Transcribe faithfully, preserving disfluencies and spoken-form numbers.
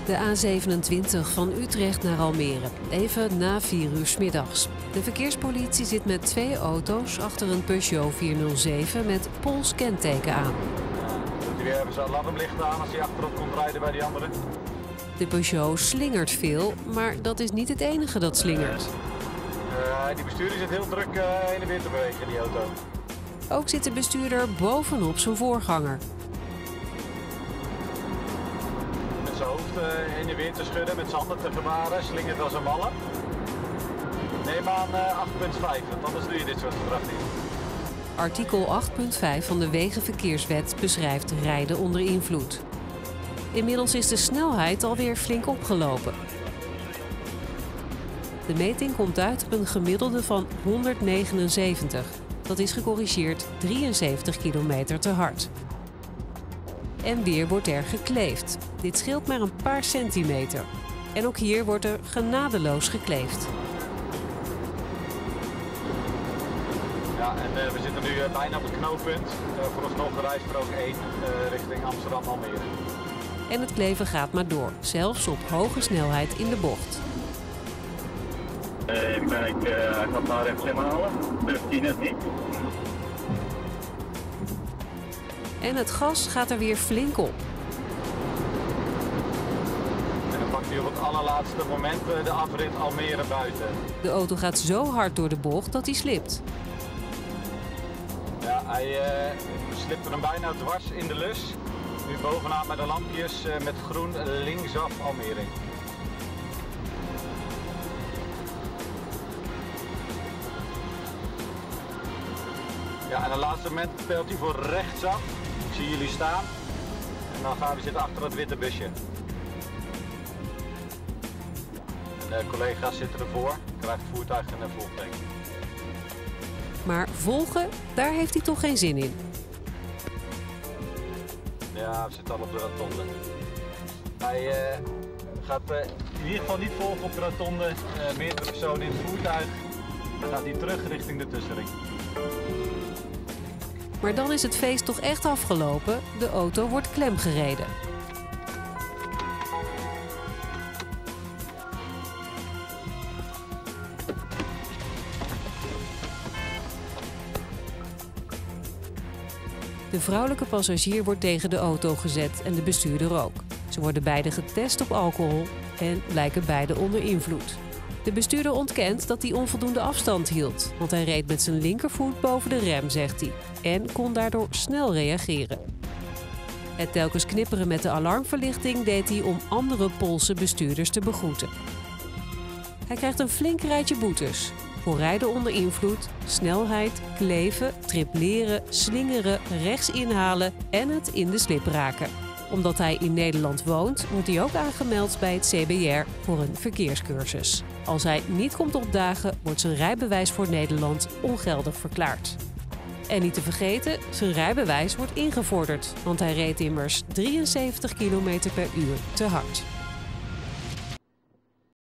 De A zevenentwintig van Utrecht naar Almere, even na vier uur 's middags. De verkeerspolitie zit met twee auto's achter een Peugeot vierhonderdzeven met Pools kenteken aan. Doet hij weer even zijn alarmlicht aan als hij achterop komt rijden bij die andere? De Peugeot slingert veel, maar dat is niet het enige dat slingert. Uh, die bestuurder zit heel druk uh, heen en weer te bewegen in die auto. Ook zit de bestuurder bovenop zijn voorganger. Met zijn hoofd uh, heen en weer te schudden, met zijn handen te gebaren, slingert als een malle. Neem aan uh, acht punt vijf, want anders doe je dit soort gedrag niet. Artikel acht punt vijf van de Wegenverkeerswet beschrijft rijden onder invloed. Inmiddels is de snelheid alweer flink opgelopen. De meting komt uit op een gemiddelde van honderdnegenenzeventig. Dat is gecorrigeerd drieënzeventig kilometer te hard. En weer wordt er gekleefd. Dit scheelt maar een paar centimeter. En ook hier wordt er genadeloos gekleefd. Ja, en uh, we zitten nu uh, bijna op het knooppunt. Uh, vooralsnog rijstrook één uh, richting Amsterdam-Almere. En het kleven gaat maar door, zelfs op hoge snelheid in de bocht. Uh, ik ben ik, uh, hij gaat maar even inhalen. Durft hij net niet. En het gas gaat er weer flink op. En dan pakt hij op het allerlaatste moment uh, de afrit Almere buiten. De auto gaat zo hard door de bocht dat hij slipt. Ja, hij uh, slipte hem bijna dwars in de lus. Nu bovenaan met de lampjes uh, met groen linksaf Almere. Ja, en op het laatste moment peelt hij voor rechtsaf. Ik zie jullie staan. En dan gaan we zitten achter het witte busje. En de collega's zitten ervoor. Krijgt het voertuig een volgteken. Maar volgen, daar heeft hij toch geen zin in. Ja, we zitten al op de rotonde. Hij uh, gaat uh, in ieder geval niet volgen op de rotonde. Uh, meerdere personen in het voertuig. Dan gaat hij terug richting de tussenring. Maar dan is het feest toch echt afgelopen. De auto wordt klemgereden. De vrouwelijke passagier wordt tegen de auto gezet en de bestuurder ook. Ze worden beide getest op alcohol en blijken beide onder invloed. De bestuurder ontkent dat hij onvoldoende afstand hield, want hij reed met zijn linkervoet boven de rem, zegt hij, en kon daardoor snel reageren. Het telkens knipperen met de alarmverlichting deed hij om andere Poolse bestuurders te begroeten. Hij krijgt een flink rijtje boetes. Voor rijden onder invloed, snelheid, kleven, tripleren, slingeren, rechts inhalen en het in de slip raken. Omdat hij in Nederland woont, wordt hij ook aangemeld bij het C B R voor een verkeerscursus. Als hij niet komt opdagen, wordt zijn rijbewijs voor Nederland ongeldig verklaard. En niet te vergeten, zijn rijbewijs wordt ingevorderd, want hij reed immers drieënzeventig kilometer per uur te hard.